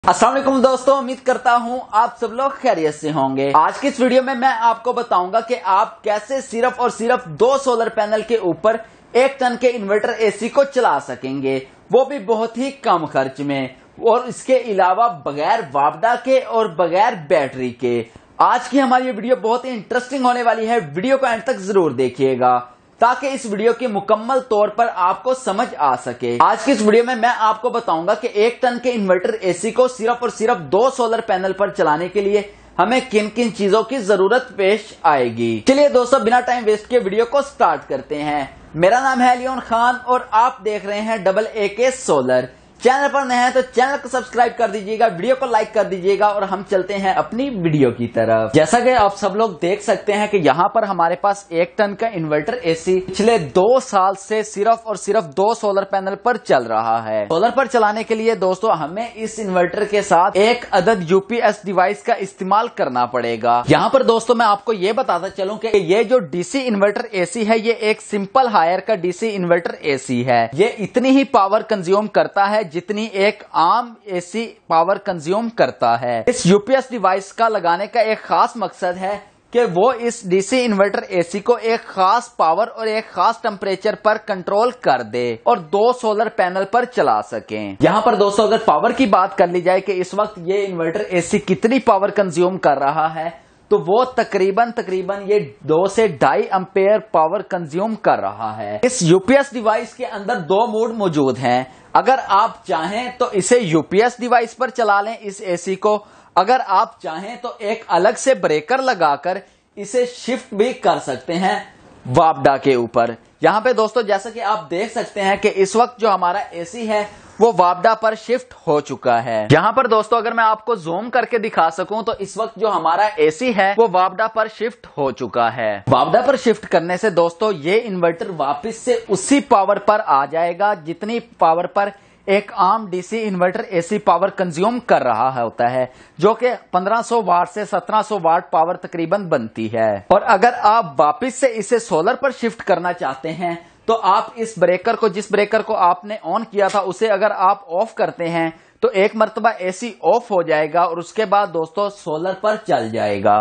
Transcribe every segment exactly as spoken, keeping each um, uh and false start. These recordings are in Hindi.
अस्सलाम वालेकुम दोस्तों, उम्मीद करता हूँ आप सब लोग खैरियत से होंगे। आज की इस वीडियो में मैं आपको बताऊंगा कि आप कैसे सिर्फ और सिर्फ दो सोलर पैनल के ऊपर एक टन के इन्वर्टर एसी को चला सकेंगे, वो भी बहुत ही कम खर्च में, और इसके अलावा बगैर वापडा के और बगैर बैटरी के। आज की हमारी ये वीडियो बहुत ही इंटरेस्टिंग होने वाली है, वीडियो को एंड तक जरूर देखिएगा ताकि इस वीडियो की मुकम्मल तौर पर आपको समझ आ सके। आज की इस वीडियो में मैं आपको बताऊंगा कि एक टन के इन्वर्टर एसी को सिर्फ और सिर्फ दो सोलर पैनल पर चलाने के लिए हमें किन किन चीजों की जरूरत पेश आएगी। चलिए दोस्तों, बिना टाइम वेस्ट के वीडियो को स्टार्ट करते हैं। मेरा नाम है लियोन खान और आप देख रहे हैं डबल ए के सोलर। चैनल पर नए हैं तो चैनल को सब्सक्राइब कर दीजिएगा, वीडियो को लाइक कर दीजिएगा और हम चलते हैं अपनी वीडियो की तरफ। जैसा कि आप सब लोग देख सकते हैं कि यहाँ पर हमारे पास एक टन का इन्वर्टर एसी पिछले दो साल से सिर्फ और सिर्फ दो सोलर पैनल पर चल रहा है। सोलर पर चलाने के लिए दोस्तों हमें इस इन्वर्टर के साथ एक अदद यूपीएस डिवाइस का इस्तेमाल करना पड़ेगा। यहाँ पर दोस्तों मैं आपको ये बताता चलूं कि ये जो डीसी इन्वर्टर एसी है ये एक सिंपल हायर का डीसी इन्वर्टर एसी है। ये इतनी ही पावर कंज्यूम करता है जितनी एक आम एसी पावर कंज्यूम करता है। इस यूपीएस डिवाइस का लगाने का एक खास मकसद है कि वो इस डीसी इन्वर्टर एसी को एक खास पावर और एक खास टेम्परेचर पर कंट्रोल कर दे और दो सोलर पैनल पर चला सकें। यहाँ पर दोस्तों अगर पावर की बात कर ली जाए कि इस वक्त ये इन्वर्टर एसी कितनी पावर कंज्यूम कर रहा है, तो वो तकरीबन तकरीबन ये दो से ढाई एम्पेयर पावर कंज्यूम कर रहा है। इस यूपीएस डिवाइस के अंदर दो मोड मौजूद हैं। अगर आप चाहें तो इसे यूपीएस डिवाइस पर चला लें इस एसी को, अगर आप चाहें तो एक अलग से ब्रेकर लगाकर इसे शिफ्ट भी कर सकते हैं वापडा के ऊपर। यहाँ पे दोस्तों जैसा कि आप देख सकते हैं कि इस वक्त जो हमारा एसी है वो वापडा पर शिफ्ट हो चुका है। यहाँ पर दोस्तों अगर मैं आपको जूम करके दिखा सकूं तो इस वक्त जो हमारा एसी है वो वापडा पर शिफ्ट हो चुका है। वापडा पर शिफ्ट करने से दोस्तों ये इन्वर्टर वापस से उसी पावर पर आ जाएगा जितनी पावर पर एक आम DC inverter AC power consume कर रहा है होता है, जो कि पंद्रह सौ वाट से सत्रह सौ वाट पावर तकरीबन बनती है। और अगर आप वापस से इसे सोलर पर शिफ्ट करना चाहते हैं तो आप इस ब्रेकर को, जिस ब्रेकर को आपने ऑन किया था उसे अगर आप ऑफ करते हैं तो एक मर्तबा एसी ऑफ हो जाएगा और उसके बाद दोस्तों सोलर पर चल जाएगा।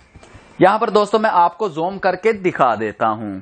यहां पर दोस्तों मैं आपको जूम करके दिखा देता हूं।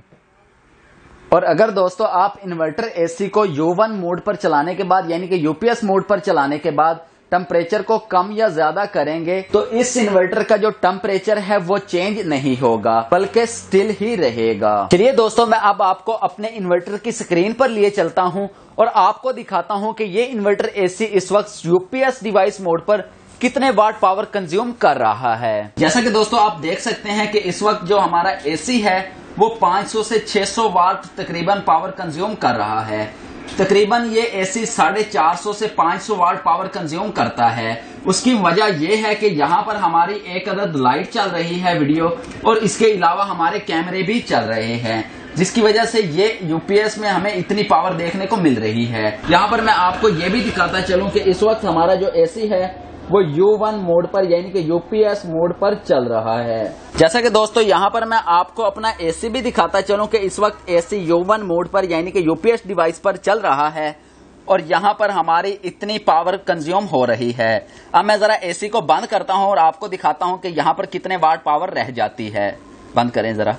और अगर दोस्तों आप इन्वर्टर एसी को यू वन मोड पर चलाने के बाद यानी कि यूपीएस मोड पर चलाने के बाद टेम्परेचर को कम या ज्यादा करेंगे तो इस इन्वर्टर का जो टेम्परेचर है वो चेंज नहीं होगा बल्कि स्टिल ही रहेगा। चलिए दोस्तों मैं अब आपको अपने इन्वर्टर की स्क्रीन पर लिए चलता हूं और आपको दिखाता हूं कि ये इन्वर्टर एसी इस वक्त यूपीएस डिवाइस मोड पर कितने वाट पावर कंज्यूम कर रहा है। जैसा कि दोस्तों आप देख सकते हैं कि इस वक्त जो हमारा एसी है वो पाँच सौ से छह सौ वाट तकरीबन पावर कंज्यूम कर रहा है। तकरीबन ये एसी साढ़े चार सौ से पाँच सौ वाट पावर कंज्यूम करता है। उसकी वजह यह है कि यहाँ पर हमारी एक अदद लाइट चल रही है वीडियो, और इसके अलावा हमारे कैमरे भी चल रहे हैं, जिसकी वजह से ये यूपीएस में हमें इतनी पावर देखने को मिल रही है। यहाँ पर मैं आपको ये भी दिखाता चलूं कि इस वक्त हमारा जो एसी है वो यू वन मोड पर यानी कि यूपीएस मोड पर चल रहा है। जैसा कि दोस्तों यहाँ पर मैं आपको अपना एसी भी दिखाता चलूं कि इस वक्त एसी यू वन मोड पर यानी कि यूपीएस डिवाइस पर चल रहा है और यहाँ पर हमारी इतनी पावर कंज्यूम हो रही है। अब मैं जरा एसी को बंद करता हूँ और आपको दिखाता हूँ कि यहाँ पर कितने वाट पावर रह जाती है। बंद करें जरा।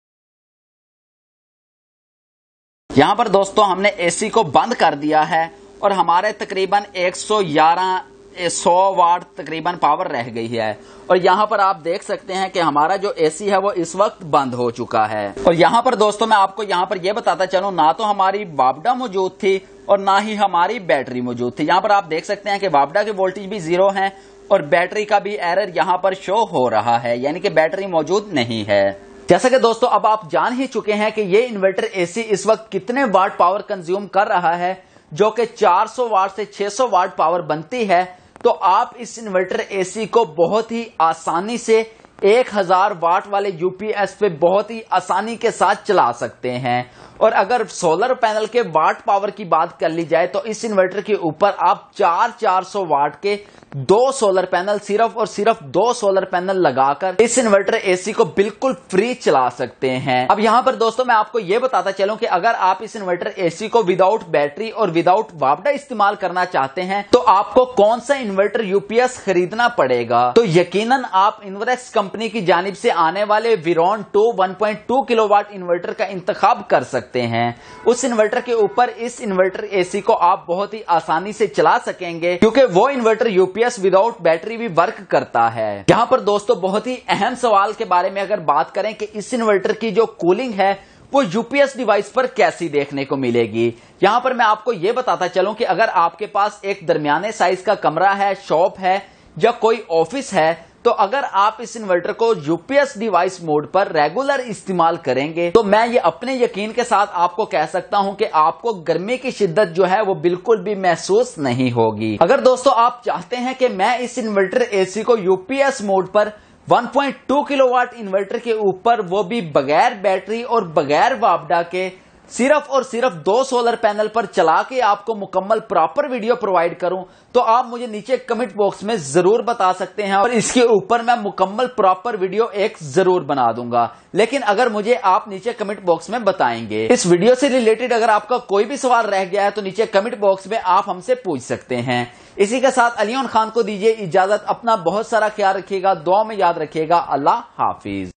यहाँ पर दोस्तों हमने एसी को बंद कर दिया है और हमारे तकरीबन एक सौ ग्यारह सौ वाट तकरीबन पावर रह गई है। और यहाँ पर आप देख सकते हैं कि हमारा जो एसी है वो इस वक्त बंद हो चुका है। और यहाँ पर दोस्तों मैं आपको यहाँ पर यह बताता चलूं, ना तो हमारी वापडा मौजूद थी और ना ही हमारी बैटरी मौजूद थी। यहाँ पर आप देख सकते हैं कि वापडा के वोल्टेज भी जीरो है और बैटरी का भी एरर यहाँ पर शो हो रहा है, यानी कि बैटरी मौजूद नहीं है। जैसा कि दोस्तों अब आप जान ही चुके हैं कि ये इन्वर्टर एसी इस वक्त कितने वाट पावर कंज्यूम कर रहा है, जो कि चार सौ वाट से छह सौ वाट पावर बनती है। तो आप इस इन्वर्टर एसी को बहुत ही आसानी से एक हज़ार वाट वाले यूपीएस पे बहुत ही आसानी के साथ चला सकते हैं। और अगर सोलर पैनल के वाट पावर की बात कर ली जाए तो इस इन्वर्टर के ऊपर आप चार चार सौ वाट के दो सोलर पैनल, सिर्फ और सिर्फ दो सोलर पैनल लगाकर इस इन्वर्टर एसी को बिल्कुल फ्री चला सकते हैं। अब यहाँ पर दोस्तों मैं आपको ये बताता चलूं कि अगर आप इस इन्वर्टर एसी को विदाउट बैटरी और विदाउट वापडा इस्तेमाल करना चाहते हैं तो आपको कौन सा इन्वर्टर यूपीएस खरीदना पड़ेगा। तो यकीनन आप इन्वर्क्स कंपनी की जानिब से आने वाले विरोन two one point two kilowatt inverter का इंतखाब कर सकते हैं। उस इन्वर्टर के ऊपर इस इन्वर्टर एसी को आप बहुत ही आसानी से चला सकेंगे क्योंकि वो इन्वर्टर यूपीएस विदाउट बैटरी भी वर्क करता है। यहाँ पर दोस्तों बहुत ही अहम सवाल के बारे में अगर बात करें कि इस इन्वर्टर की जो कूलिंग है वो यूपीएस डिवाइस पर कैसी देखने को मिलेगी। यहाँ पर मैं आपको ये बताता चलूं कि अगर आपके पास एक दरमियाने साइज का कमरा है, शॉप है या कोई ऑफिस है, तो अगर आप इस इन्वर्टर को यूपीएस डिवाइस मोड पर रेगुलर इस्तेमाल करेंगे तो मैं ये अपने यकीन के साथ आपको कह सकता हूं कि आपको गर्मी की शिद्दत जो है वो बिल्कुल भी महसूस नहीं होगी। अगर दोस्तों आप चाहते हैं कि मैं इस इन्वर्टर एसी को यूपीएस मोड पर one point two kilowatt inverter के ऊपर, वो भी बगैर बैटरी और बगैर वापडा के, सिर्फ और सिर्फ दो सोलर पैनल पर चला के आपको मुकम्मल प्रॉपर वीडियो प्रोवाइड करूं तो आप मुझे नीचे कमेंट बॉक्स में जरूर बता सकते हैं और इसके ऊपर मैं मुकम्मल प्रॉपर वीडियो एक जरूर बना दूंगा। लेकिन अगर मुझे आप नीचे कमेंट बॉक्स में बताएंगे। इस वीडियो से रिलेटेड अगर आपका कोई भी सवाल रह गया है तो नीचे कमेंट बॉक्स में आप हमसे पूछ सकते हैं। इसी के साथ अलीन खान को दीजिए इजाजत। अपना बहुत सारा ख्याल रखिएगा, दुआ में याद रखिएगा। अल्लाह हाफिज।